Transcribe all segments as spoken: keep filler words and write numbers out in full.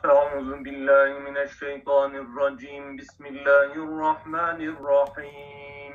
أعوذ بالله من الشيطان الرجيم بسم الله الرحمن الرحيم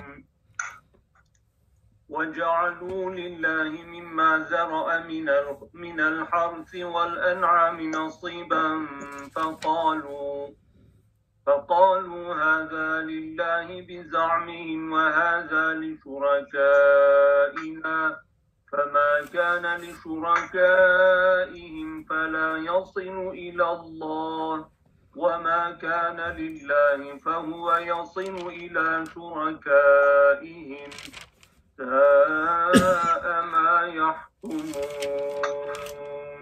وجعلوا لله مما زرع من من الحرث والأنعام نصيبا فقالوا فقالوا هذا لله بزعمهم وهذا لشركائنا فما كان لشركائهم فلا يصل إلى الله وما كان لله فهو يصل إلى شركائهم ساء ما يحكمون.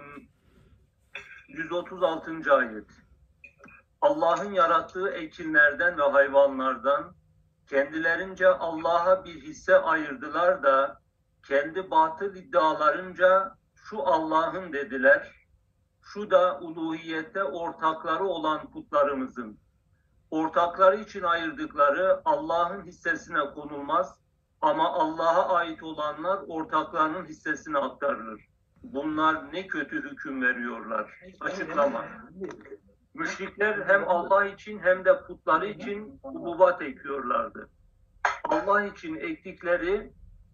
yüz otuz altıncı ayet. Allah'ın yarattığı ekinlerden ve hayvanlardan kendilerince Allah'a bir hisse ayırdılar da kendi batıl iddialarınca şu Allah'ın dediler, şu da uluhiyette ortakları olan putlarımızın. Ortakları için ayırdıkları Allah'ın hissesine konulmaz ama Allah'a ait olanlar ortaklarının hissesine aktarılır. Bunlar ne kötü hüküm veriyorlar. Açıklama. Müşrikler hem Allah için hem de putları için ububat ekiyorlardı. Allah için ektikleri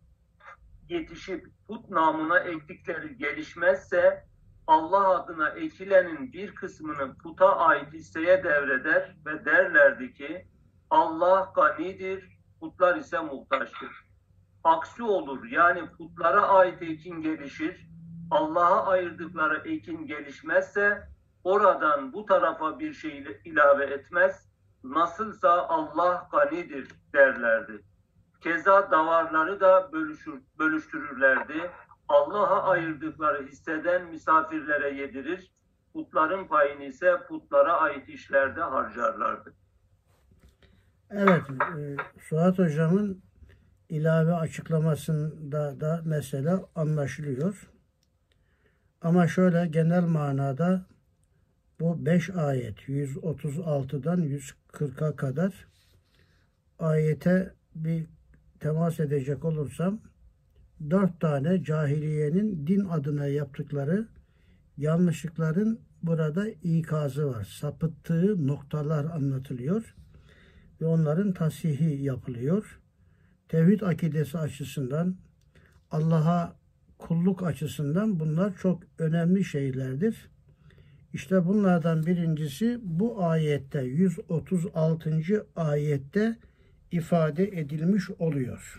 yetişip put namına ektikleri gelişmezse Allah adına ekilenin bir kısmını puta ait hisseye devreder ve derlerdi ki Allah ganidir, putlar ise muhtaçtır. Aksi olur, yani putlara ait ekin gelişir, Allah'a ayırdıkları ekin gelişmezse oradan bu tarafa bir şey ilave etmez, nasılsa Allah ganidir derlerdi. Keza davarları da bölüşür, bölüştürürlerdi. Allah'a ayırdıkları hisseden misafirlere yedirir, putların payını ise putlara ait işlerde harcarlardı. Evet, e, Suat Hocam'ın ilave açıklamasında da mesele anlaşılıyor. Ama şöyle genel manada bu beş ayet yüz otuz altıdan yüz kırka kadar ayete bir temas edecek olursam dört tane cahiliyenin din adına yaptıkları yanlışlıkların burada ikazı var. Sapıttığı noktalar anlatılıyor ve onların tasihi yapılıyor. Tevhid akidesi açısından, Allah'a kulluk açısından bunlar çok önemli şeylerdir. İşte bunlardan birincisi bu ayette, yüz otuz altıncı ayette ifade edilmiş oluyor.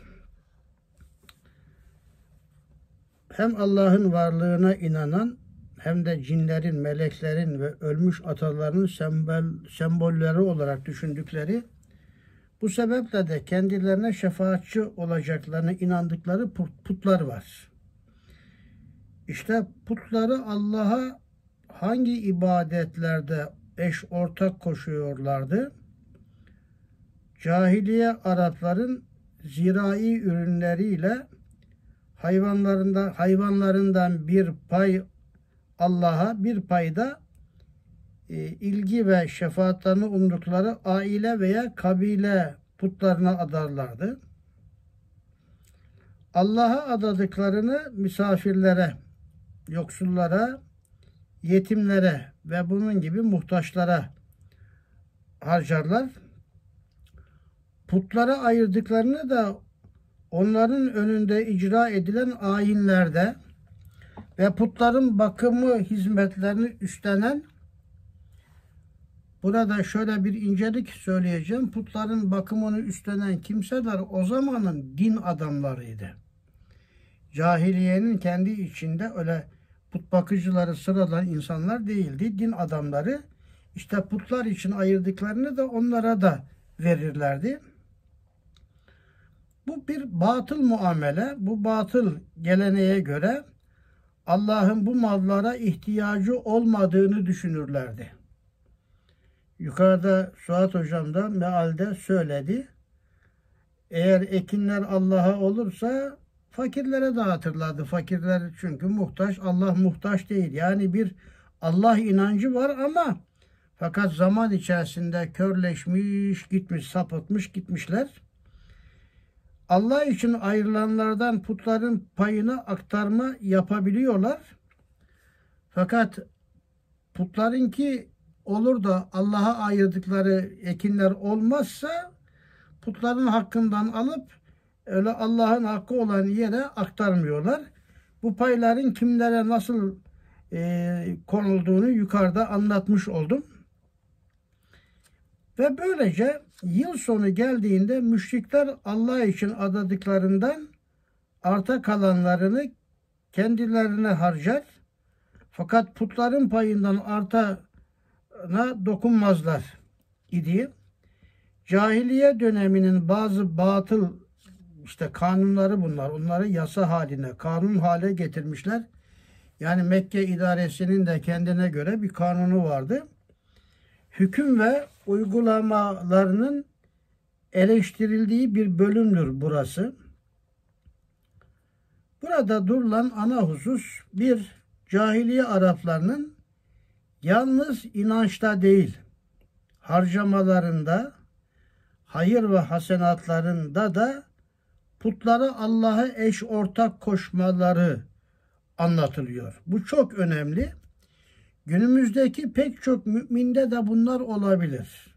Hem Allah'ın varlığına inanan hem de cinlerin, meleklerin ve ölmüş atalarının sembol, sembolleri olarak düşündükleri, bu sebeple de kendilerine şefaatçi olacaklarına inandıkları putlar var. İşte putları Allah'a hangi ibadetlerde eş ortak koşuyorlardı? Cahiliye Arapların zirai ürünleriyle hayvanlarında hayvanlarından bir pay Allah'a, bir pay da e, ilgi ve şefaatlerini umdukları aile veya kabile putlarına adarlardı. Allah'a adadıklarını misafirlere, yoksullara, yetimlere ve bunun gibi muhtaçlara harcarlar. Putlara ayırdıklarını da onların önünde icra edilen ayinlerde ve putların bakımı hizmetlerini üstlenen, burada şöyle bir incelik söyleyeceğim. Putların bakımını üstlenen kimseler o zamanın din adamlarıydı. Cahiliyenin kendi içinde öyle put bakıcıları, sıradan insanlar değildi. Din adamları. İşte putlar için ayırdıklarını da onlara da verirlerdi. Bu bir batıl muamele. Bu batıl geleneğe göre Allah'ın bu mallara ihtiyacı olmadığını düşünürlerdi. Yukarıda Suat Hocam da mealde söyledi. Eğer ekinler Allah'a olursa fakirlere dağıtırlardı. Fakirler çünkü muhtaç. Allah muhtaç değil. Yani bir Allah inancı var ama fakat zaman içerisinde körleşmiş, gitmiş, sapıtmış gitmişler. Allah için ayrılanlardan putların payını aktarma yapabiliyorlar. Fakat putlarınki olur da Allah'a ayırdıkları ekinler olmazsa putların hakkından alıp öyle Allah'ın hakkı olan yere aktarmıyorlar. Bu payların kimlere nasıl e, konulduğunu yukarıda anlatmış oldum. Ve böylece yıl sonu geldiğinde müşrikler Allah için adadıklarından arta kalanlarını kendilerine harcar. Fakat putların payından artana dokunmazlar idi. Cahiliye döneminin bazı batıl işte kanunları bunlar. Onları yasa haline, kanun hale getirmişler. Yani Mekke idaresinin de kendine göre bir kanunu vardı. Hüküm ve uygulamalarının eleştirildiği bir bölümdür burası. Burada durulan ana husus bir, cahiliye Araplarının yalnız inançta değil, harcamalarında, hayır ve hasenatlarında da putlara Allah'a eş ortak koşmaları anlatılıyor. Bu çok önemli. Günümüzdeki pek çok müminde de bunlar olabilir.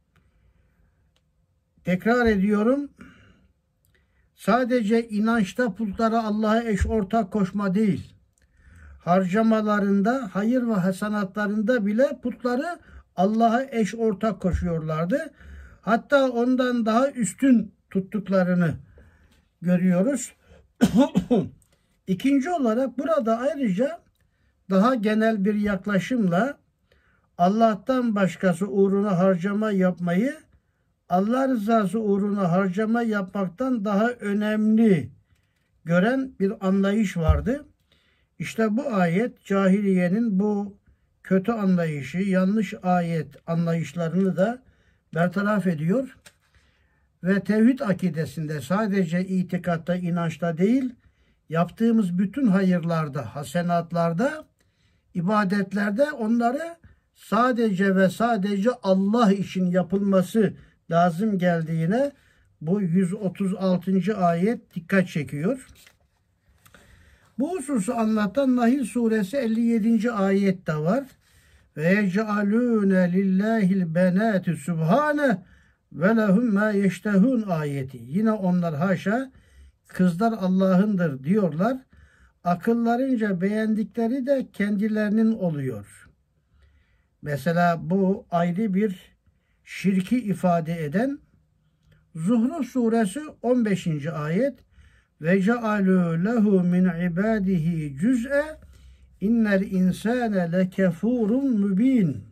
Tekrar ediyorum. Sadece inançta putlara Allah'a eş ortak koşma değil, harcamalarında, hayır ve hasenatlarında bile putları Allah'a eş ortak koşuyorlardı. Hatta ondan daha üstün tuttuklarını görüyoruz. İkinci olarak burada ayrıca daha genel bir yaklaşımla Allah'tan başkası uğruna harcama yapmayı Allah rızası uğruna harcama yapmaktan daha önemli gören bir anlayış vardı. İşte bu ayet cahiliyenin bu kötü anlayışı, yanlış ayet anlayışlarını da bertaraf ediyor. Ve tevhid akidesinde sadece itikatta, inançta değil, yaptığımız bütün hayırlarda, hasenatlarda, ibadetlerde onları sadece ve sadece Allah için yapılması lazım geldiğine bu yüz otuz altıncı ayet dikkat çekiyor. Bu hususu anlatan Nahil suresi elli yedinci ayet de var. Ve yec'alûne lillâhil benâti subhâne ve lehum mâ yeştehûn ayeti. Yine onlar haşa kızlar Allah'ındır diyorlar. Akıllarınca beğendikleri de kendilerinin oluyor. Mesela bu ayrı bir şirki ifade eden Zuhruf suresi on beşinci ayet ve cealû lehu min ibadihi cüz'e innel insâne lekefûrun mübîn.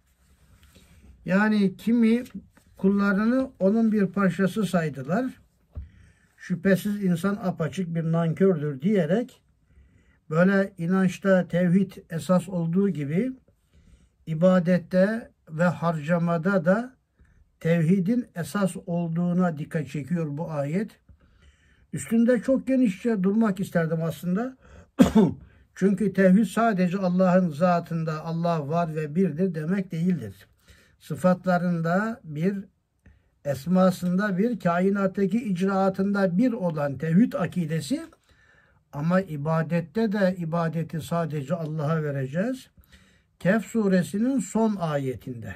Yani kimi kullarını onun bir parçası saydılar. Şüphesiz insan apaçık bir nankördür diyerek böyle inançta tevhid esas olduğu gibi ibadette ve harcamada da tevhidin esas olduğuna dikkat çekiyor bu ayet. Üstünde çok genişçe durmak isterdim aslında. Çünkü tevhid sadece Allah'ın zatında Allah var ve birdir demek değildir. Sıfatlarında bir, esmasında bir, kainattaki icraatında bir olan tevhid akidesi, ama ibadette de ibadeti sadece Allah'a vereceğiz. Kehf suresinin son ayetinde.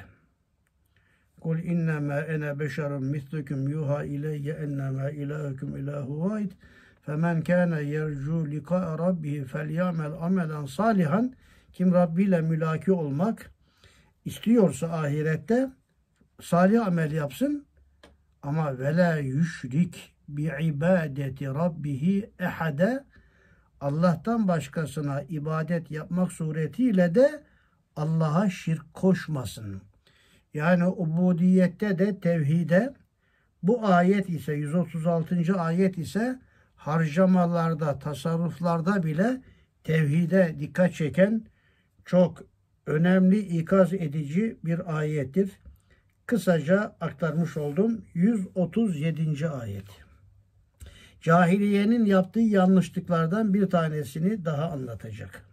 Kul innema ene beşerun mislukum yuha ileyye ennema ilahukum ilahu vahid. Femen kâne yercu liqa'a rabbihi felyamel amelen salihan. Kim Rabbi ile mülaki olmak istiyorsa ahirette salih amel yapsın. Ama ve la yüşrik bi ibadeti rabbihi ehade. Allah'tan başkasına ibadet yapmak suretiyle de Allah'a şirk koşmasın. Yani ubudiyette de tevhide, bu ayet ise yüz otuz altıncı ayet ise harcamalarda, tasarruflarda bile tevhide dikkat çeken çok önemli, ikaz edici bir ayettir. Kısaca aktarmış oldum. yüz otuz yedinci ayet. Cahiliyenin yaptığı yanlışlıklardan bir tanesini daha anlatacak.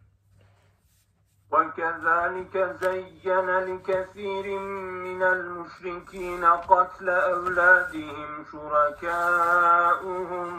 وَكَذَٰلِكَ زَيَّنَ لِكَثِيرٍ مِّنَ الْمُشْرِكِينَ قَتْلَ أَوْلَادِهِمْ شُرَكَاؤُهُمْ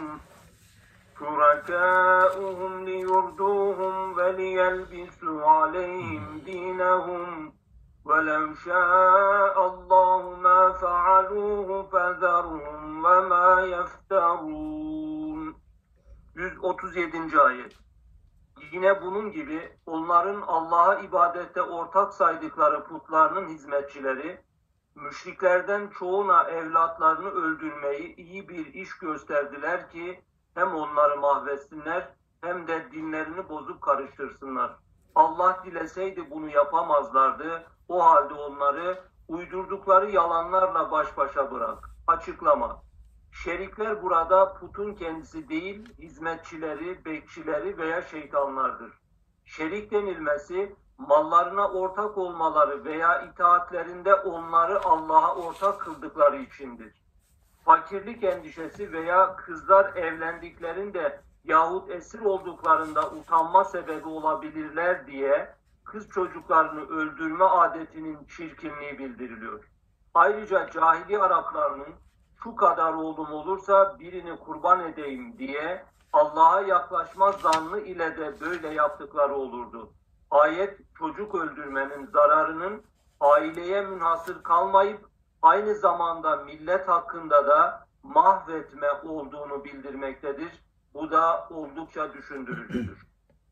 شُرَكَاؤُهُمْ لِيُرْدُوهُمْ وَلِيَلْبِسُوا عَلَيْهِمْ دِينَهُمْ وَلَوْ شَاءَ اللّٰهُ مَا فَعَلُوهُ فَذَرْهُمْ وَمَا يَفْتَرُونَ. yüz otuz yedinci ayet. Yine bunun gibi onların Allah'a ibadette ortak saydıkları putlarının hizmetçileri, müşriklerden çoğuna evlatlarını öldürmeyi iyi bir iş gösterdiler ki hem onları mahvetsinler hem de dinlerini bozup karıştırsınlar. Allah dileseydi bunu yapamazlardı. O halde onları uydurdukları yalanlarla baş başa bırak. Açıklama. Şerikler burada putun kendisi değil, hizmetçileri, bekçileri veya şeytanlardır. Şerik denilmesi, mallarına ortak olmaları veya itaatlerinde onları Allah'a ortak kıldıkları içindir. Fakirlik endişesi veya kızlar evlendiklerinde yahut esir olduklarında utanma sebebi olabilirler diye kız çocuklarını öldürme adetinin çirkinliği bildiriliyor. Ayrıca cahili Araplarının şu kadar oğlum olursa birini kurban edeyim diye Allah'a yaklaşma zannı ile de böyle yaptıkları olurdu. Ayet çocuk öldürmenin zararının aileye münhasır kalmayıp aynı zamanda millet hakkında da mahvetme olduğunu bildirmektedir. Bu da oldukça düşündürücüdür.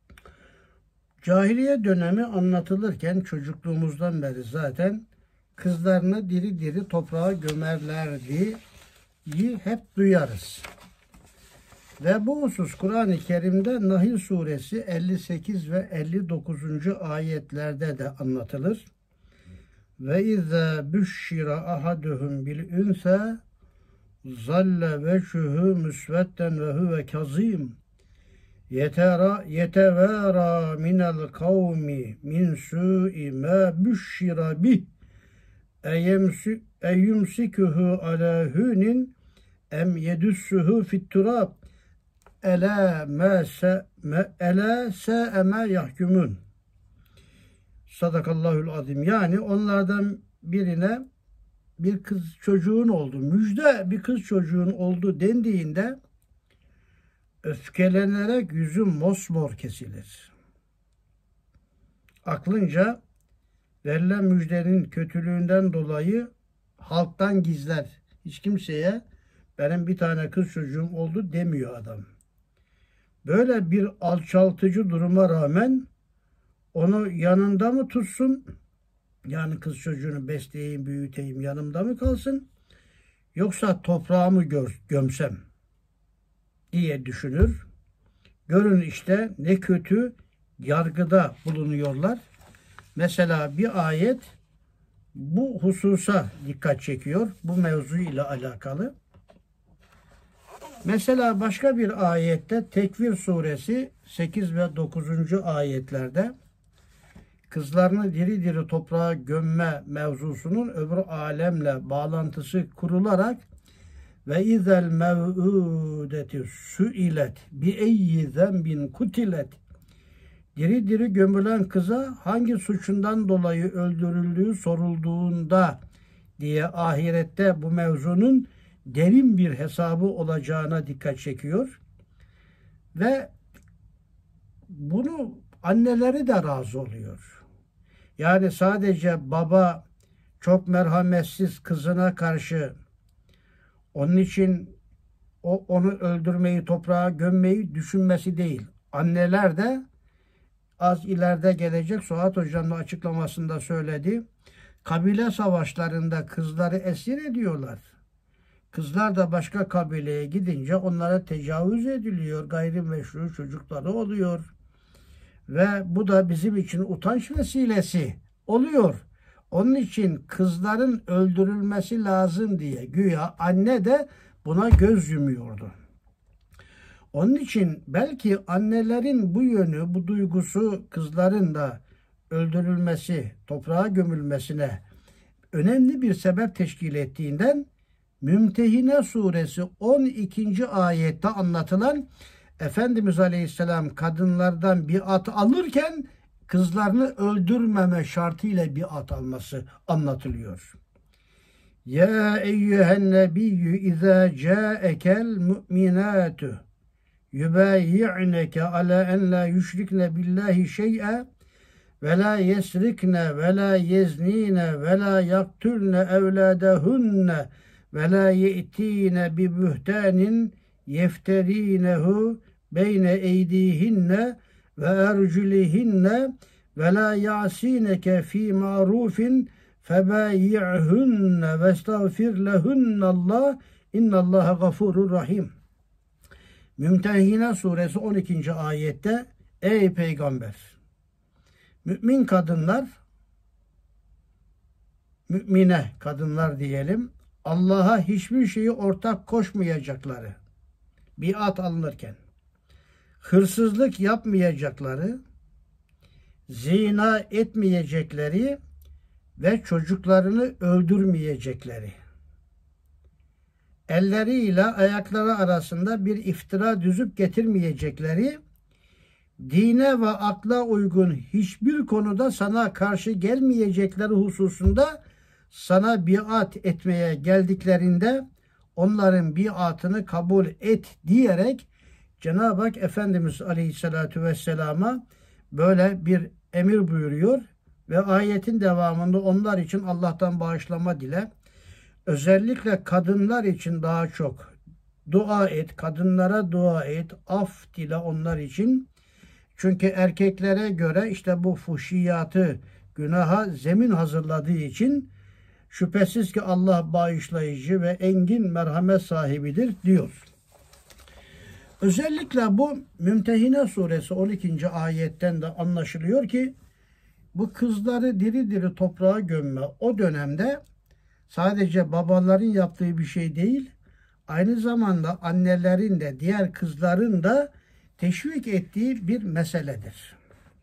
Cahiliye dönemi anlatılırken çocukluğumuzdan beri zaten kızlarını diri diri toprağa gömerlerdi hep duyarız. Ve bu husus Kur'an-ı Kerim'de Nahl suresi elli sekiz ve elli dokuzuncu ayetlerde de anlatılır. Ve izâ büşşira ahaduhum bil ünsâ zalle veçhuhu müsvedden ve huve kazîm yetera yetevâra minel kavmi min su'i mâ büşşira bih eyyumsikuhu alâ hûnin em yedussuhu fit-turâb elâ mâ se elâ sâ'e mâ yahkumun. Sadakallahul azim. Yani onlardan birine bir kız çocuğun oldu, müjde bir kız çocuğun oldu dendiğinde öfkelenerek yüzü mosmor kesilir. Aklınca verilen müjdenin kötülüğünden dolayı halktan gizler. Hiç kimseye benim bir tane kız çocuğum oldu demiyor adam. Böyle bir alçaltıcı duruma rağmen onu yanında mı tutsun? Yani kız çocuğunu besleyeyim, büyüteyim, yanımda mı kalsın? Yoksa toprağımı gör, gömsem diye düşünür. Görün işte ne kötü yargıda bulunuyorlar. Mesela bir ayet bu hususa dikkat çekiyor. Bu mevzu ile alakalı. Mesela başka bir ayette Tekvir suresi sekiz ve dokuzuncu ayetlerde kızlarını diri diri toprağa gömme mevzusunun öbür alemle bağlantısı kurularak ve izel mev'udeti su'ilet bi eyyi zenbin kutilet diri diri gömülen kıza hangi suçundan dolayı öldürüldüğü sorulduğunda diye ahirette bu mevzunun derin bir hesabı olacağına dikkat çekiyor. Ve bunu anneleri de razı oluyor. Yani sadece baba çok merhametsiz kızına karşı onun için o onu öldürmeyi, toprağa gömmeyi düşünmesi değil. Anneler de az ileride gelecek Suat Hoca'nın açıklamasında söyledi. Kabile savaşlarında kızları esir ediyorlar. Kızlar da başka kabileye gidince onlara tecavüz ediliyor. Gayrimeşru çocukları oluyor. Ve bu da bizim için utanç vesilesi oluyor. Onun için kızların öldürülmesi lazım diye güya anne de buna göz yumuyordu. Onun için belki annelerin bu yönü, bu duygusu kızların da öldürülmesi, toprağa gömülmesine önemli bir sebep teşkil ettiğinden Mümtehine suresi on ikinci ayette anlatılan Efendimiz Aleyhisselam kadınlardan biat alırken kızlarını öldürmeme şartıyla biat alması anlatılıyor. Ya eyyühen nebiyyü izâ câekel mu'minâtu yubayi'neke ala en la yüşrikne billahi şey'e ve la yesrikne ve la yeznine ve la yaktulne evladehunne ve la ye'tine bi bühtanin yefterinehu beyne eydihinne ve erculihinne ve la ya'sineke fi ma'rufin febayi'hunne ve estağfir lehunnallah innallaha gafurur rahim. Mümtehine suresi on ikinci ayette ey peygamber, mümin kadınlar, mümine kadınlar diyelim, Allah'a hiçbir şeyi ortak koşmayacakları, biat alınırken, hırsızlık yapmayacakları, zina etmeyecekleri ve çocuklarını öldürmeyecekleri, elleriyle ayakları arasında bir iftira düzüp getirmeyecekleri, dine ve akla uygun hiçbir konuda sana karşı gelmeyecekleri hususunda sana biat etmeye geldiklerinde onların biatını kabul et diyerek Cenab-ı Hak Efendimiz Aleyhisselatü Vesselam'a böyle bir emir buyuruyor ve ayetin devamında onlar için Allah'tan bağışlama dile. Özellikle kadınlar için daha çok dua et, kadınlara dua et, af dile onlar için. Çünkü erkeklere göre işte bu fuhşiyatı, günaha zemin hazırladığı için şüphesiz ki Allah bağışlayıcı ve engin merhamet sahibidir diyor. Özellikle bu Mümtehine suresi on ikinci ayetten de anlaşılıyor ki bu kızları diri diri toprağa gömme o dönemde sadece babaların yaptığı bir şey değil, aynı zamanda annelerin de diğer kızların da teşvik ettiği bir meseledir.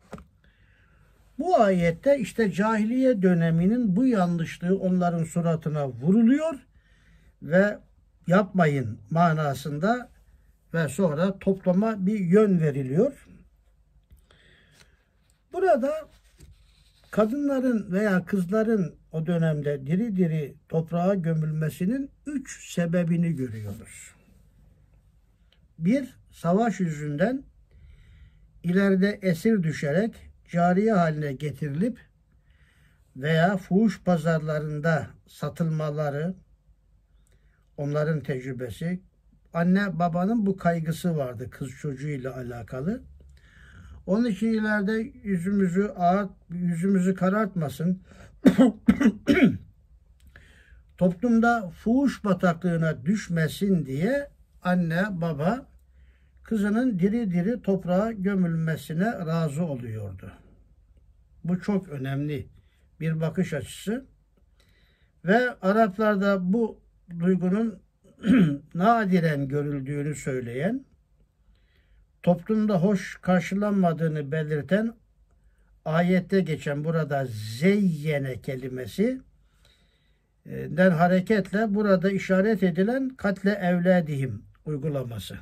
Bu ayette işte cahiliye döneminin bu yanlışlığı onların suratına vuruluyor ve yapmayın manasında ve sonra topluma bir yön veriliyor. Burada kadınların veya kızların o dönemde diri diri toprağa gömülmesinin üç sebebini görüyoruz. Bir, savaş yüzünden ileride esir düşerek cariye haline getirilip veya fuhuş pazarlarında satılmaları, onların tecrübesi. Anne babanın bu kaygısı vardı kız çocuğuyla alakalı. Onun için ileride yüzümüzü ağır, yüzümüzü karartmasın. Toplumda fuhuş bataklığına düşmesin diye anne baba kızının diri diri toprağa gömülmesine razı oluyordu. Bu çok önemli bir bakış açısı. Ve Araplarda bu duygunun nadiren görüldüğünü söyleyen, toplumda hoş karşılanmadığını belirten ayette geçen burada zeyyene kelimesi den hareketle burada işaret edilen katle evladihim uygulaması.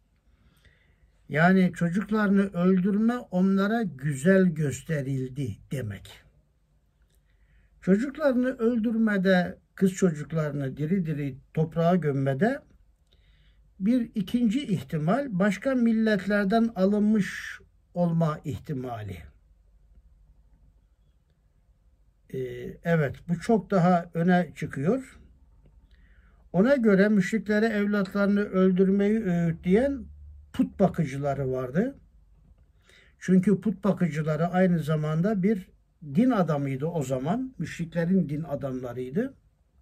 Yani çocuklarını öldürme onlara güzel gösterildi demek. Çocuklarını öldürmede, kız çocuklarını diri diri toprağa gömmede bir ikinci ihtimal başka milletlerden alınmış olma ihtimali. Ee, evet, bu çok daha öne çıkıyor. Ona göre müşriklere evlatlarını öldürmeyi öğütleyen put bakıcıları vardı. Çünkü put bakıcıları aynı zamanda bir din adamıydı o zaman. Müşriklerin din adamlarıydı.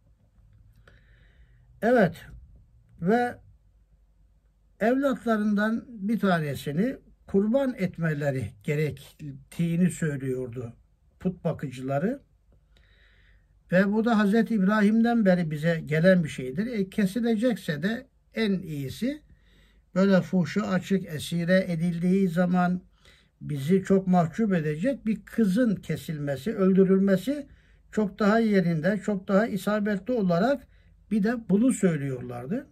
Evet ve evlatlarından bir tanesini kurban etmeleri gerektiğini söylüyordu put bakıcıları. Ve bu da Hazreti İbrahim'den beri bize gelen bir şeydir. E, kesilecekse de en iyisi böyle fuhşu açık esire edildiği zaman bizi çok mahcup edecek bir kızın kesilmesi, öldürülmesi çok daha yerinde, çok daha isabetli olarak bir de bunu söylüyorlardı.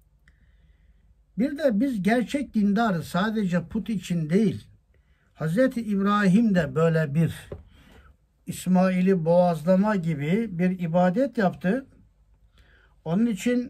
Bir de biz gerçek dindarı sadece put için değil, Hazreti İbrahim de böyle bir İsmail'i boğazlama gibi bir ibadet yaptı. Onun için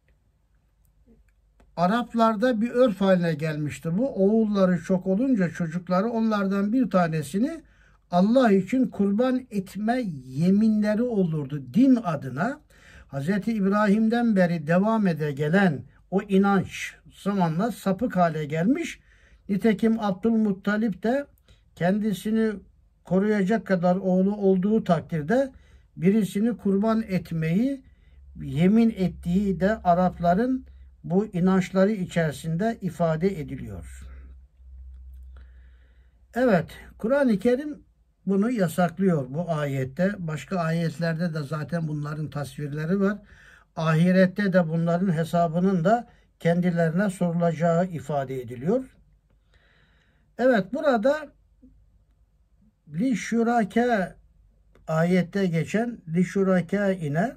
Araplarda bir örf haline gelmiştir bu. Oğulları çok olunca çocukları onlardan bir tanesini Allah için kurban etme yeminleri olurdu din adına. Hz. İbrahim'den beri devam ede gelen o inanç zamanla sapık hale gelmiş. Nitekim Abdülmuttalip de kendisini koruyacak kadar oğlu olduğu takdirde birisini kurban etmeyi yemin ettiği de Arapların bu inançları içerisinde ifade ediliyor. Evet, Kur'an-ı Kerim bunu yasaklıyor bu ayette. Başka ayetlerde de zaten bunların tasvirleri var. Ahirette de bunların hesabının da kendilerine sorulacağı ifade ediliyor. Evet, burada li şuraka ayette geçen li şuraka ine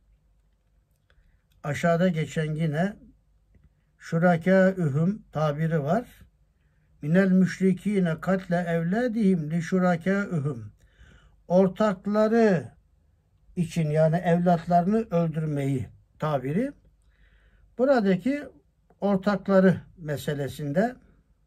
aşağıda geçen yine şuraka ühüm tabiri var. Minel müşrikine katle evladihim li şuraka ühüm. Ortakları için yani evlatlarını öldürmeyi tabiri. Buradaki ortakları meselesinde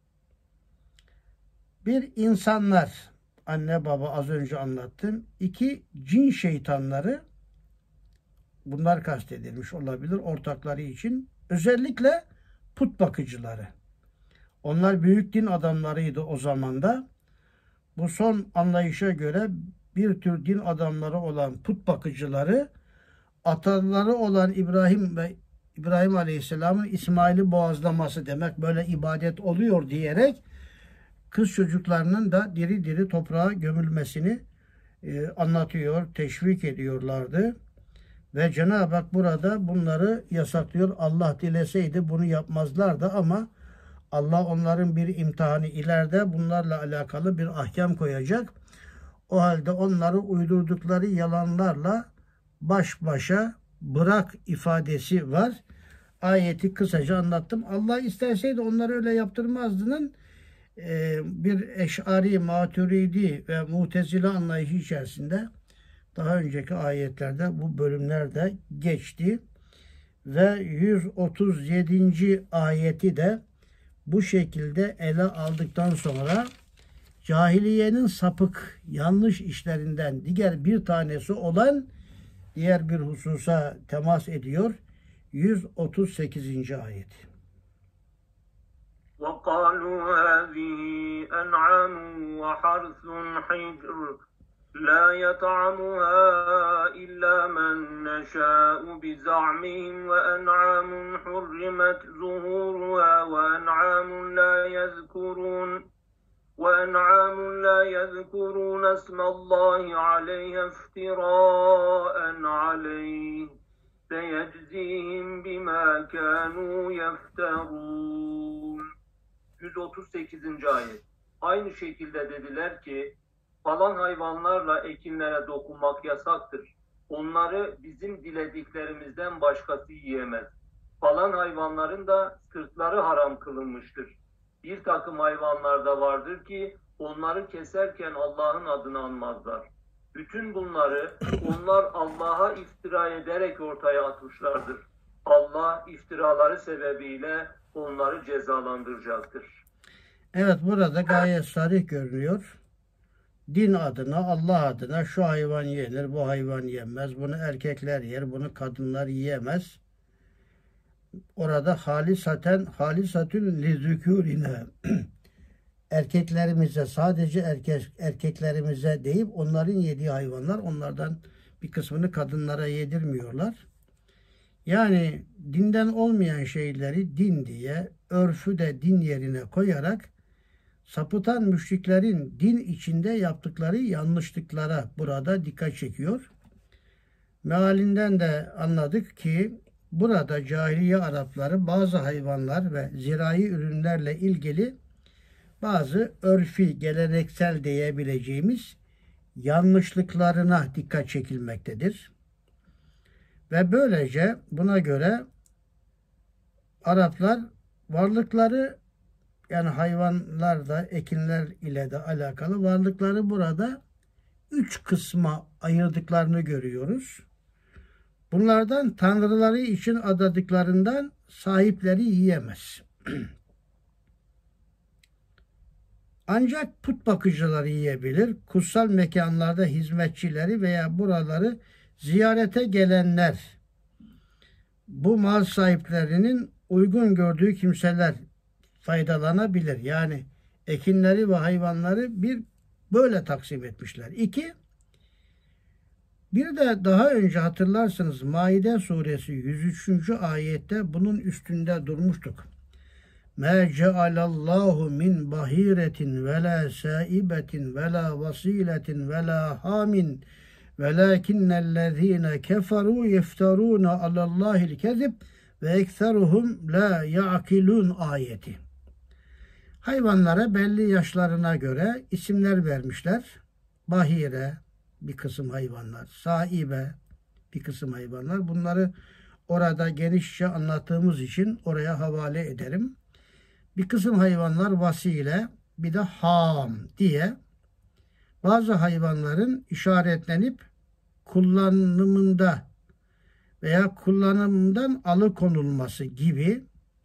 bir insanlar, anne baba az önce anlattım. İki cin şeytanları, bunlar kastedilmiş olabilir ortakları için. Özellikle put bakıcıları. Onlar büyük din adamlarıydı o zamanda. Bu son anlayışa göre bir tür din adamları olan put bakıcıları ataları olan İbrahim ve İbrahim Aleyhisselam'ın İsmail'i boğazlaması demek böyle ibadet oluyor diyerek kız çocuklarının da diri diri toprağa gömülmesini e, anlatıyor, teşvik ediyorlardı. Ve Cenab-ı Hak burada bunları yasaklıyor. Allah dileseydi bunu yapmazlardı ama Allah onların bir imtihanı ileride bunlarla alakalı bir ahkam koyacak. O halde onları uydurdukları yalanlarla baş başa bırak ifadesi var. Ayeti kısaca anlattım. Allah isterseydi onları öyle yaptırmazdının e, bir eş'ari, maturidi ve mutezile anlayışı içerisinde daha önceki ayetlerde bu bölümlerde geçti. Ve yüz otuz yedinci ayeti de bu şekilde ele aldıktan sonra cahiliyenin sapık, yanlış işlerinden diğer bir tanesi olan diğer bir hususa temas ediyor. yüz otuz sekizinci ayet. وَقَالُوا هَذِهِ أَنْعَامٌ وَحَرْثٌ حِجْرٌ لَا يَطْعَمُهَا إِلَّا مَنْ نَشَاءُ بِزَعْمِهِمْ وَأَنْعَامٌ حُرِّمَتْ ظُهُورُهَا وَأَنْعَامٌ لَا يَذْكُرُونَ وَأَنْعَامٌ لَا يَذْكُرُونَ اسْمَ اللَّهِ عَلَيْهَا افْتِرَاءً عَلَيْهِ سَيَجْزِيهِمْ بِمَا كَانُوا يَفْتَرُونَ. yüz otuz sekizinci ayet. Aynı şekilde dediler ki falan hayvanlarla ekinlere dokunmak yasaktır. Onları bizim dilediklerimizden başkası yiyemez. Falan hayvanların da sırtları haram kılınmıştır. Bir takım hayvanlarda vardır ki onları keserken Allah'ın adını anmazlar. Bütün bunları onlar Allah'a iftira ederek ortaya atmışlardır. Allah iftiraları sebebiyle onları cezalandıracaktır. Evet, burada gayet sarih görünüyor. Din adına, Allah adına şu hayvan yenir, bu hayvan yenmez. Bunu erkekler yer, bunu kadınlar yiyemez. Orada halisaten, halisatün lizükûrine erkeklerimize, sadece erkek, erkeklerimize deyip onların yediği hayvanlar, onlardan bir kısmını kadınlara yedirmiyorlar. Yani dinden olmayan şeyleri din diye, örfü de din yerine koyarak sapıtan müşriklerin din içinde yaptıkları yanlışlıklara burada dikkat çekiyor. Mealinden de anladık ki burada cahiliye Arapları bazı hayvanlar ve zirai ürünlerle ilgili bazı örfi, geleneksel diyebileceğimiz yanlışlıklarına dikkat çekilmektedir. Ve böylece buna göre Araplar varlıkları, yani hayvanlarda, ekinler ile de alakalı varlıkları burada üç kısma ayırdıklarını görüyoruz. Bunlardan tanrıları için adadıklarından sahipleri yiyemez. Ancak put bakıcıları yiyebilir. Kutsal mekanlarda hizmetçileri veya buraları ziyarete gelenler, bu mal sahiplerinin uygun gördüğü kimseler faydalanabilir. Yani ekinleri ve hayvanları bir böyle taksim etmişler. İki, bir de daha önce hatırlarsınız Maide suresi yüz üçüncü ayette bunun üstünde durmuştuk. مَا جَعَلَ اللّٰهُ مِنْ بَهِيرَةٍ وَلَا سَائِبَةٍ وَلَا وَصِيلَةٍ وَلَا هَامٍ وَلَاكِنَّ الَّذ۪ينَ كَفَرُوا يَفْتَرُونَ عَلَى اللّٰهِ الْكَذِبِ وَاَكْثَرُهُمْ لَا يَعْقِلُونَ ayeti. Hayvanlara belli yaşlarına göre isimler vermişler. Bahire bir kısım hayvanlar, saibe bir kısım hayvanlar. Bunları orada genişçe anlattığımız için oraya havale ederim. Bir kısım hayvanlar vasile, bir de ham diye bazı hayvanların işaretlenip kullanımında veya kullanımından alıkonulması gibi,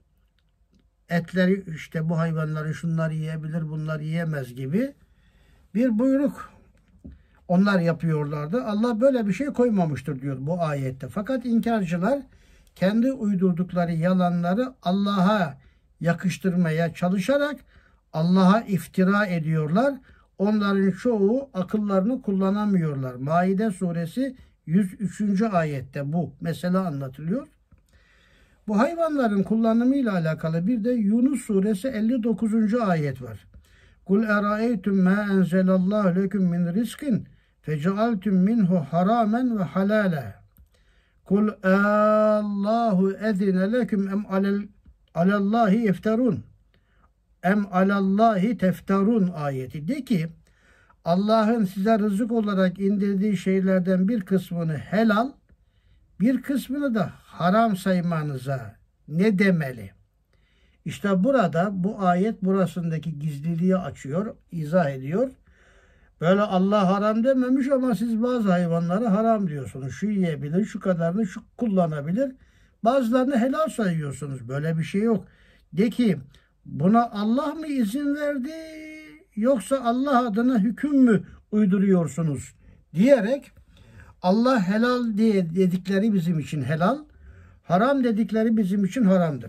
etleri işte bu hayvanları şunlar yiyebilir, bunlar yiyemez gibi bir buyruk onlar yapıyorlardı. Allah böyle bir şey koymamıştır diyor bu ayette. Fakat inkarcılar kendi uydurdukları yalanları Allah'a yakıştırmaya çalışarak Allah'a iftira ediyorlar. Onların çoğu akıllarını kullanamıyorlar. Maide suresi yüz üçüncü ayette bu mesele anlatılıyor. Bu hayvanların kullanımıyla alakalı bir de Yunus suresi elli dokuzuncu ayet var. Kul eraeytum ma enzelallahu leküm min rizkin fecealtum minhu haramen ve halala. Kul Allahu ezine leküm em alel alallahi yefterun. Em alallahi tefterun ayeti. De ki Allah'ın size rızık olarak indirdiği şeylerden bir kısmını helal, bir kısmını da haram saymanıza ne demeli? İşte burada bu ayet burasındaki gizliliği açıyor, izah ediyor. Böyle Allah haram dememiş ama siz bazı hayvanları haram diyorsunuz. Şu yiyebilir, şu kadarını şu kullanabilir. Bazılarını helal sayıyorsunuz. Böyle bir şey yok. De ki buna Allah mı izin verdi yoksa Allah adına hüküm mü uyduruyorsunuz diyerek Allah helal diye dedikleri bizim için helal, haram dedikleri bizim için haramdır.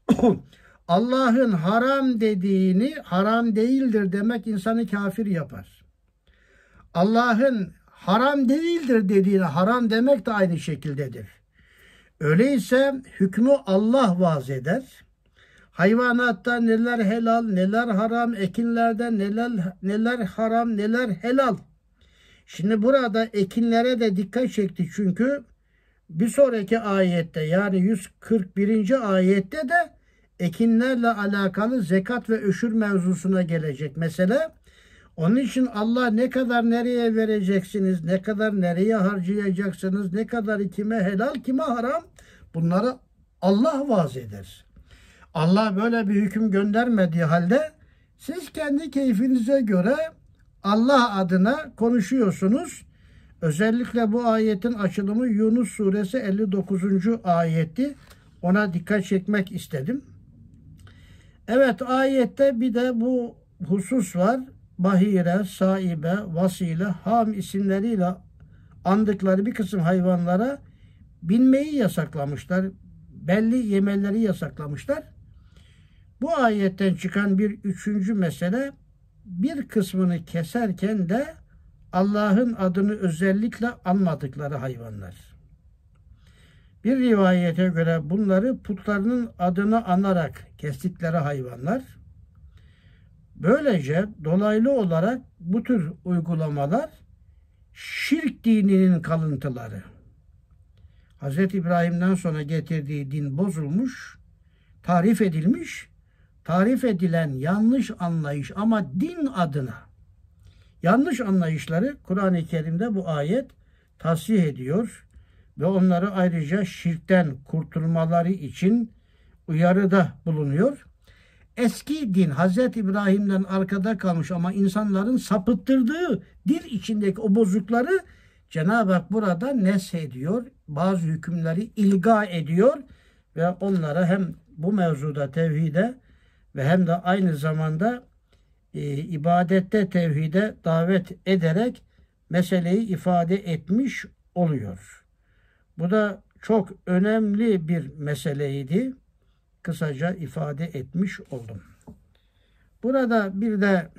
Allah'ın haram dediğini haram değildir demek insanı kafir yapar. Allah'ın haram değildir dediğine haram demek de aynı şekildedir. Öyleyse hükmü Allah vaz eder. Hayvanatta neler helal, neler haram, ekinlerde neler neler haram, neler helal. Şimdi burada ekinlere de dikkat çekti çünkü bir sonraki ayette yani yüz kırk birinci ayette de ekinlerle alakalı zekat ve öşür mevzusuna gelecek mesele. Onun için Allah ne kadar nereye vereceksiniz, ne kadar nereye harcayacaksınız, ne kadar kime helal, kime haram bunları Allah vaz eder. Allah böyle bir hüküm göndermediği halde siz kendi keyfinize göre Allah adına konuşuyorsunuz. Özellikle bu ayetin açılımı Yunus suresi elli dokuzuncu ayetti. Ona dikkat çekmek istedim. Evet, ayette bir de bu husus var. Bahire, saibe, vasile, ham isimleriyle andıkları bir kısım hayvanlara binmeyi yasaklamışlar. Belli yemeleri yasaklamışlar. Bu ayetten çıkan bir üçüncü mesele, bir kısmını keserken de Allah'ın adını özellikle anmadıkları hayvanlar. Bir rivayete göre bunları putlarının adını anarak kestikleri hayvanlar. Böylece dolaylı olarak bu tür uygulamalar şirk dininin kalıntıları. Hazreti İbrahim'den sonra getirdiği din bozulmuş, tarif edilmiş, tarif edilen yanlış anlayış ama din adına yanlış anlayışları Kur'an-ı Kerim'de bu ayet tasih ediyor ve onları ayrıca şirkten kurtulmaları için uyarıda bulunuyor. Eski din Hazreti İbrahim'den arkada kalmış ama insanların sapıttırdığı din içindeki o bozukları Cenab-ı Hak burada neshediyor. Bazı hükümleri ilga ediyor ve onlara hem bu mevzuda tevhide ve hem de aynı zamanda e, ibadette tevhide davet ederek meseleyi ifade etmiş oluyor. Bu da çok önemli bir meseleydi. Kısaca ifade etmiş oldum. Burada bir de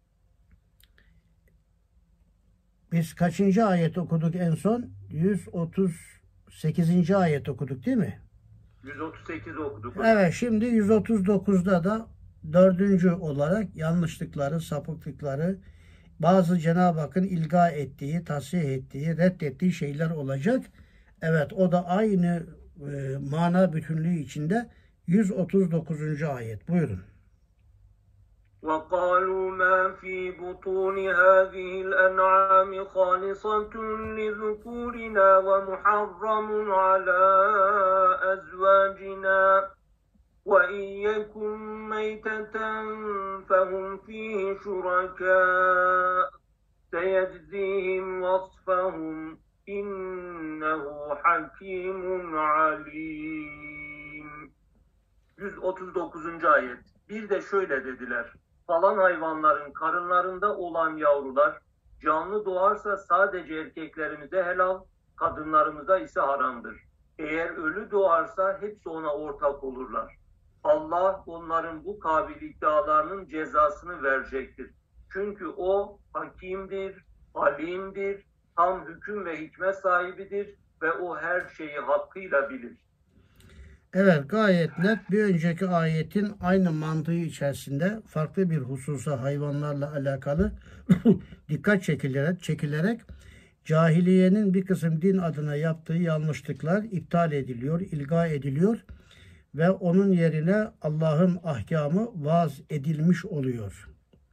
biz kaçıncı ayet okuduk en son? yüz otuz sekizinci ayet okuduk değil mi? yüz otuz sekiz okuduk. Evet, şimdi yüz otuz dokuzda da dördüncü olarak yanlışlıkları, sapıklıkları, bazı Cenab-ı Hakk'ın ilga ettiği, tasih ettiği, reddettiği şeyler olacak. Evet, o da aynı e, mana bütünlüğü içinde yüz otuz dokuzuncu ayet. Buyurun. وَقَالُوا مَا فِي بُطُونِ هَذِهِ الْأَنْعَامِ خَالِصَةٌ لِذُكُورِنَا وَمُحَرَّمٌ عَلَى أَزْوَاجِنَا وَإِنْ يَكُنْ مَيْتَةً فَهُمْ فِيهِ شُرَكَاءُ سَيَجْزِيهِمْ وَصْفَهُمْ إِنَّهُ حَكِيمٌ عَلِيمٌ. yüz otuz dokuzuncu ayet. Bir de şöyle dediler: falan hayvanların karınlarında olan yavrular canlı doğarsa sadece erkeklerimize helal, kadınlarımıza ise haramdır. Eğer ölü doğarsa hepsi ona ortak olurlar. Allah onların bu kabil iddialarının cezasını verecektir. Çünkü o hakimdir, alimdir, tam hüküm ve hikmet sahibidir ve o her şeyi hakkıyla bilir. Evet, gayet net. Bir önceki ayetin aynı mantığı içerisinde farklı bir hususa, hayvanlarla alakalı dikkat çekilerek, çekilerek cahiliyenin bir kısım din adına yaptığı yanlışlıklar iptal ediliyor, ilga ediliyor ve onun yerine Allah'ın ahkamı vaz edilmiş oluyor.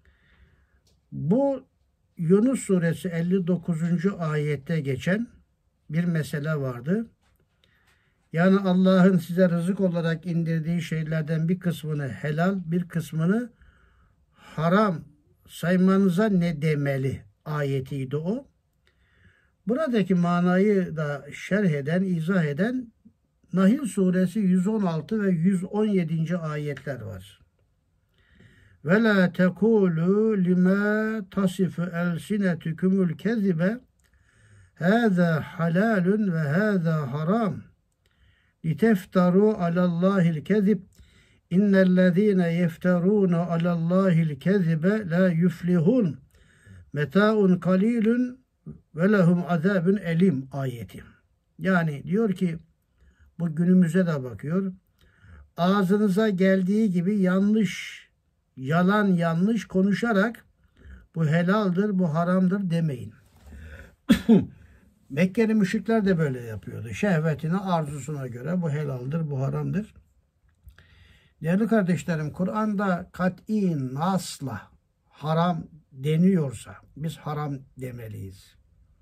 Bu Yunus suresi elli dokuzuncu ayette geçen bir mesele vardı. Yani Allah'ın size rızık olarak indirdiği şeylerden bir kısmını helal, bir kısmını haram saymanıza ne demeli ayetiydi o. Buradaki manayı da şerh eden, izah eden Nahil suresi yüz on altı ve yüz on yedinci ayetler var. Ve la tekulu lima tasifu elsinetukumul kezibe hâzâ halâlun ve hâzâ haram liteftaru alallâhil kezib innellezîne yefterûne alallâhil kezibe la yuflihun metâun kalîlun ve lehum azâbun elim ayeti. Yani diyor ki, bu günümüze de bakıyor. Ağzınıza geldiği gibi yanlış, yalan yanlış konuşarak bu helaldir, bu haramdır demeyin. Mekkeli müşrikler de böyle yapıyordu. Şehvetine, arzusuna göre bu helaldir, bu haramdır. Değerli kardeşlerim, Kur'an'da kat'i nasla haram deniyorsa biz haram demeliyiz.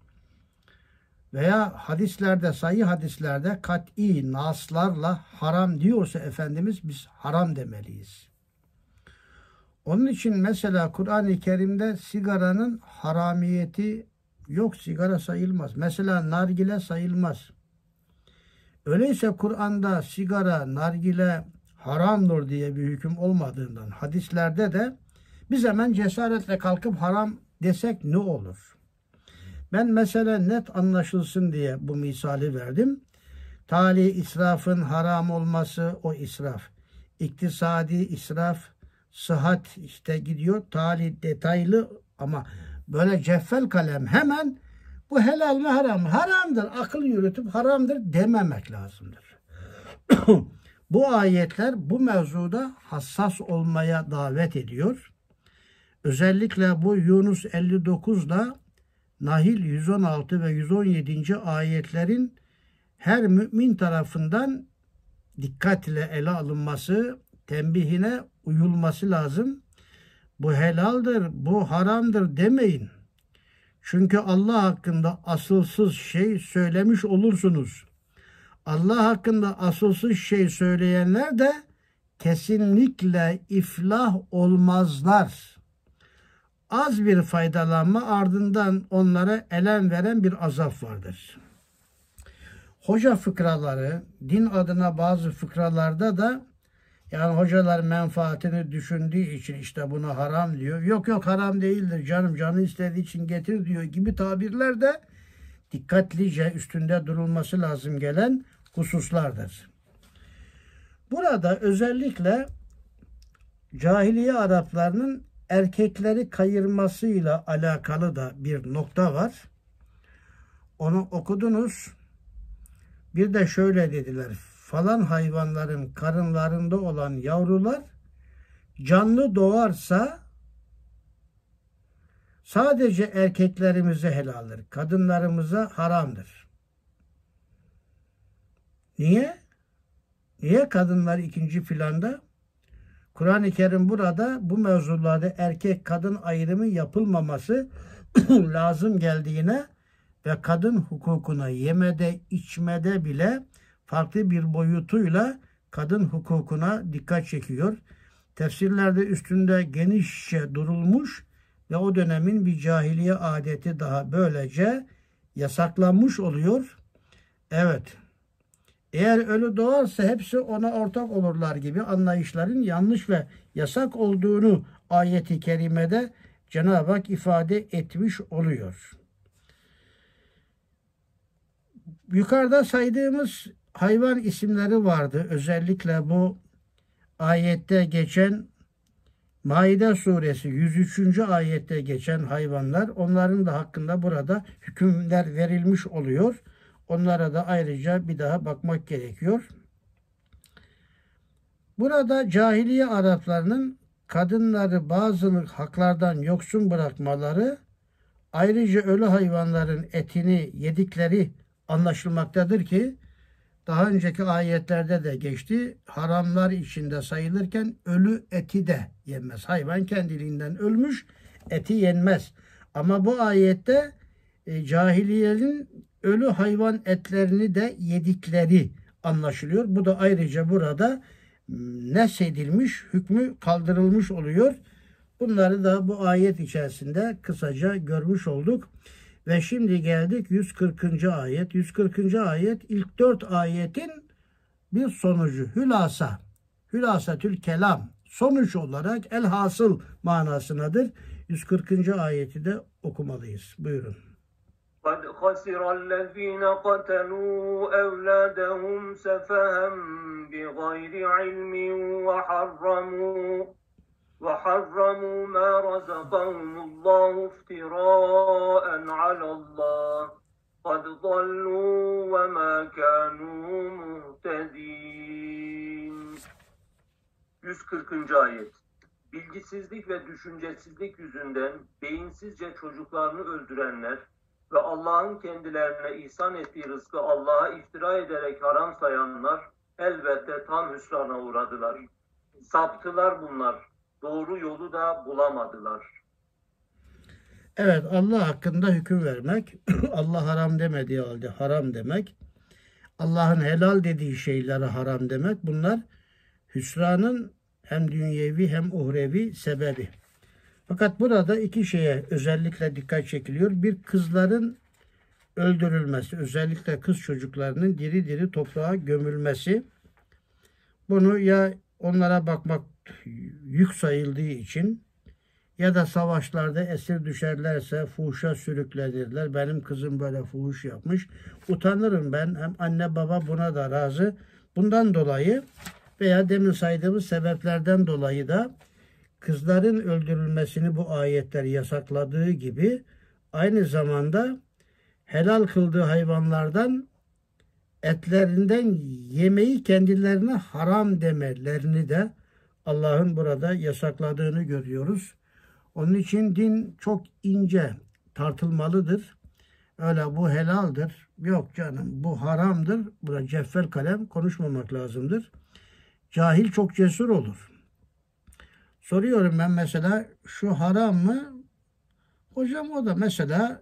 Veya hadislerde, sahih hadislerde kat'i naslarla haram diyorsa Efendimiz biz haram demeliyiz. Onun için mesela Kur'an-ı Kerim'de sigaranın haramiyeti yok, sigara sayılmaz. Mesela nargile sayılmaz. Öyleyse Kur'an'da sigara, nargile haramdır diye bir hüküm olmadığından hadislerde de biz hemen cesaretle kalkıp haram desek ne olur? Ben mesela net anlaşılsın diye bu misali verdim. Tali israfın haram olması o israf. İktisadi israf, sıhhat işte gidiyor. Tali detaylı ama böyle ceffel kalem hemen bu helal mi haram mı? Haramdır. Akıl yürütüp haramdır dememek lazımdır. Bu ayetler bu mevzuda hassas olmaya davet ediyor. Özellikle bu Yunus elli dokuzla Nahil yüz on altı ve yüz on yedinci ayetlerin her mümin tarafından dikkatle ele alınması, tembihine uyulması lazım. Bu helaldir, bu haramdır demeyin. Çünkü Allah hakkında asılsız şey söylemiş olursunuz. Allah hakkında asılsız şey söyleyenler de kesinlikle iflah olmazlar. Az bir faydalanma ardından onlara elem veren bir azap vardır. Hoca fıkraları, din adına bazı fıkralarda da Yani hocalar menfaatini düşündüğü için işte buna haram diyor. Yok yok haram değildir canım, canı istediği için getir diyor gibi tabirler de dikkatlice üstünde durulması lazım gelen hususlardır. Burada özellikle cahiliye Araplarının erkekleri kayırmasıyla alakalı da bir nokta var. Onu okudunuz. Bir de şöyle dediler. Falan hayvanların karınlarında olan yavrular canlı doğarsa sadece erkeklerimize helaldir. Kadınlarımıza haramdır. Niye? Niye kadınlar ikinci planda? Kur'an-ı Kerim burada bu mevzularda erkek kadın ayrımı yapılmaması lazım geldiğine ve kadın hukukuna yemede içmede bile farklı bir boyutuyla kadın hukukuna dikkat çekiyor. Tefsirlerde üstünde genişçe durulmuş ve o dönemin bir cahiliye adeti daha böylece yasaklanmış oluyor. Evet. Eğer ölü doğarsa hepsi ona ortak olurlar gibi anlayışların yanlış ve yasak olduğunu ayeti kerimede Cenab-ı Hak ifade etmiş oluyor. Yukarıda saydığımız hayvan isimleri vardı. Özellikle bu ayette geçen Maide suresi yüz üçüncü ayette geçen hayvanlar, onların da hakkında burada hükümler verilmiş oluyor. Onlara da ayrıca bir daha bakmak gerekiyor. Burada cahiliye Araplarının kadınları bazı haklardan yoksun bırakmaları, ayrıca ölü hayvanların etini yedikleri anlaşılmaktadır ki daha önceki ayetlerde de geçti. Haramlar içinde sayılırken ölü eti de yenmez. Hayvan kendiliğinden ölmüş, eti yenmez. Ama bu ayette e, cahiliyenin ölü hayvan etlerini de yedikleri anlaşılıyor. Bu da ayrıca burada nesedilmiş, hükmü kaldırılmış oluyor. Bunları da bu ayet içerisinde kısaca görmüş olduk. Ve şimdi geldik yüz kırkıncı ayet. yüz kırkıncı ayet ilk dört ayetin bir sonucu. Hülasa. Hülasatül kelam. Sonuç olarak elhasıl manasınadır. yüz kırkıncı ayeti de okumalıyız. Buyurun. قَدْ خَسِرَ الَّذ۪ينَ قَتَلُوا أَوْلَادَهُمْ سَفَهًا بِغَيْرِ عِلْمٍ وَحَرَّمُوا وَحَرَّمُوا مَا رَزَقَهُمُ اللّٰهُ افْتِرَاءً عَلَى اللّٰهِ قَدْ ضَلُّوا وَمَا كَانُوا مُهْتَد۪ينَ. yüz kırkıncı ayet. Bilgisizlik ve düşüncesizlik yüzünden beyinsizce çocuklarını öldürenler ve Allah'ın kendilerine ihsan ettiği rızkı Allah'a iftira ederek haram sayanlar elbette tam hüsrana uğradılar. Saptılar bunlar. Doğru yolu da bulamadılar. Evet, Allah hakkında hüküm vermek, Allah haram demediği halde haram demek, Allah'ın helal dediği şeylere haram demek, bunlar hüsranın hem dünyevi hem uhrevi sebebi. Fakat burada iki şeye özellikle dikkat çekiliyor. Bir, kızların öldürülmesi, özellikle kız çocuklarının diri diri toprağa gömülmesi. Bunu ya onlara bakmak yük sayıldığı için ya da savaşlarda esir düşerlerse fuhuşa sürüklenirler. Benim kızım böyle fuhuş yapmış. Utanırım ben. Hem anne baba buna da razı. Bundan dolayı veya demin saydığımız sebeplerden dolayı da kızların öldürülmesini bu ayetler yasakladığı gibi aynı zamanda helal kıldığı hayvanlardan etlerinden yemeği kendilerine haram demelerini de Allah'ın burada yasakladığını görüyoruz. Onun için din çok ince tartılmalıdır. Öyle bu helaldir. Yok canım bu haramdır. Burada ceffel kalem konuşmamak lazımdır. Cahil çok cesur olur. Soruyorum ben mesela şu haram mı? Hocam o da mesela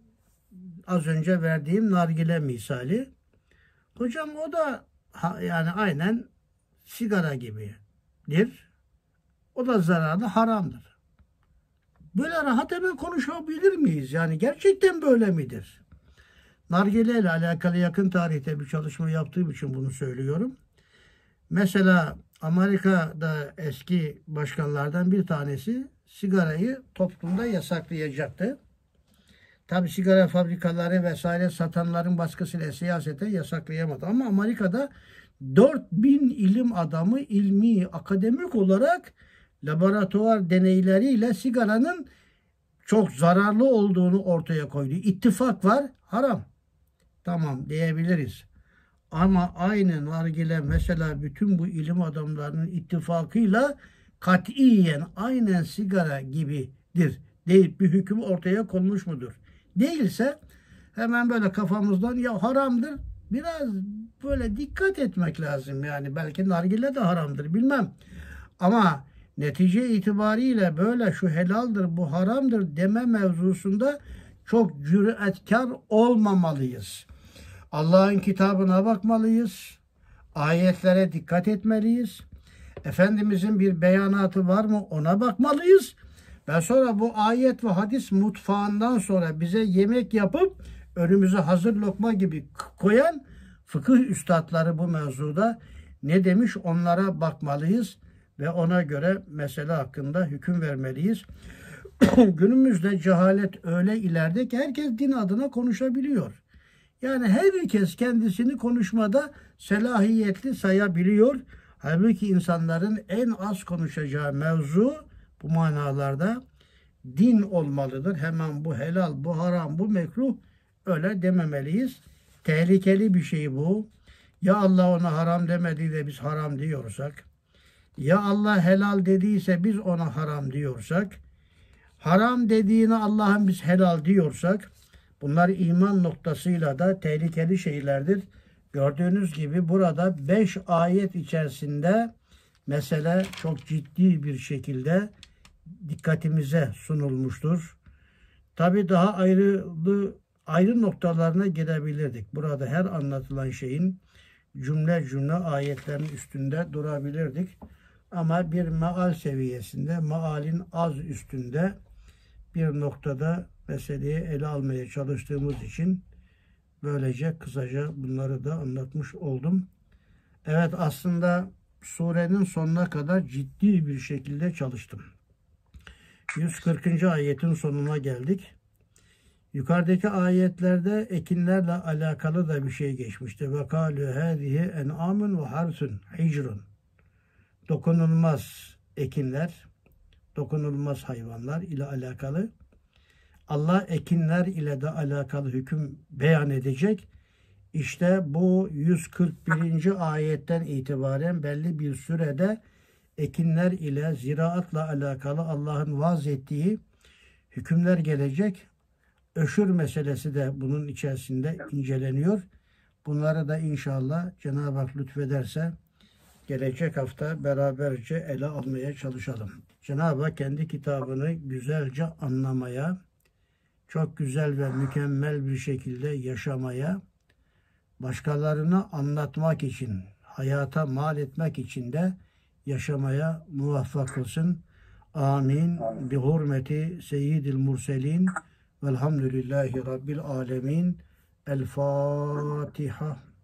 az önce verdiğim nargile misali. Hocam o da yani aynen sigara gibidir. O da zararlı, haramdır. Böyle rahat hemen konuşabilir miyiz? Yani gerçekten böyle midir? Nargile ile alakalı yakın tarihte bir çalışma yaptığım için bunu söylüyorum. Mesela Amerika'da eski başkanlardan bir tanesi sigarayı toplumda yasaklayacaktı. Tabi sigara fabrikaları vesaire satanların baskısıyla siyasete yasaklayamadı. Ama Amerika'da dört bin ilim adamı ilmi, akademik olarak laboratuvar deneyleriyle sigaranın çok zararlı olduğunu ortaya koydu. İttifak var, haram. Tamam diyebiliriz. Ama aynı nargile mesela bütün bu ilim adamlarının ittifakıyla katiyen aynen sigara gibidir deyip bir hüküm ortaya konmuş mudur? Değilse hemen böyle kafamızdan ya haramdır. Biraz böyle dikkat etmek lazım yani. Belki nargile de haramdır bilmem. Ama netice itibariyle böyle şu helaldir bu haramdır deme mevzusunda çok cüretkar olmamalıyız. Allah'ın kitabına bakmalıyız. Ayetlere dikkat etmeliyiz. Efendimizin bir beyanatı var mı ona bakmalıyız. Ve sonra bu ayet ve hadis mutfağından sonra bize yemek yapıp önümüze hazır lokma gibi koyan fıkıh üstadları bu mevzuda ne demiş onlara bakmalıyız ve ona göre mesele hakkında hüküm vermeliyiz. Günümüzde cehalet öyle ileride ki herkes din adına konuşabiliyor. Yani herkes kendisini konuşmada selahiyetli sayabiliyor. Halbuki insanların en az konuşacağı mevzu bu manalarda din olmalıdır. Hemen bu helal, bu haram, bu mekruh öyle dememeliyiz. Tehlikeli bir şey bu. Ya Allah ona haram demedi de biz haram diyorsak, ya Allah helal dediyse biz ona haram diyorsak, haram dediğini Allah'ın biz helal diyorsak, bunlar iman noktasıyla da tehlikeli şeylerdir. Gördüğünüz gibi burada beş ayet içerisinde mesele çok ciddi bir şekilde dikkatimize sunulmuştur. Tabi daha ayrılı ayrı noktalarına girebilirdik. Burada her anlatılan şeyin cümle cümle ayetlerin üstünde durabilirdik. Ama bir meal seviyesinde, mealin az üstünde bir noktada meseleyi ele almaya çalıştığımız için böylece kısaca bunları da anlatmış oldum. Evet aslında surenin sonuna kadar ciddi bir şekilde çalıştım. yüz kırkıncı ayetin sonuna geldik. Yukarıdaki ayetlerde ekinlerle alakalı da bir şey geçmişti. Ve kâlû hâzihi en'âmun ve harsun hicrun. Dokunulmaz ekinler, dokunulmaz hayvanlar ile alakalı. Allah ekinler ile de alakalı hüküm beyan edecek. İşte bu yüz kırk birinci ayetten itibaren belli bir sürede ekinler ile ziraatla alakalı Allah'ın vaz ettiği hükümler gelecek. Öşür meselesi de bunun içerisinde inceleniyor. Bunları da inşallah Cenab-ı Hak lütfederse gelecek hafta beraberce ele almaya çalışalım. Cenab-ı Hak kendi kitabını güzelce anlamaya, çok güzel ve mükemmel bir şekilde yaşamaya, başkalarına anlatmak için, hayata mal etmek için de yaşamaya muvaffak kılsın. Amin. Bi hurmeti seyyidil murselin velhamdülillahi rabbil alemin. El Fatiha.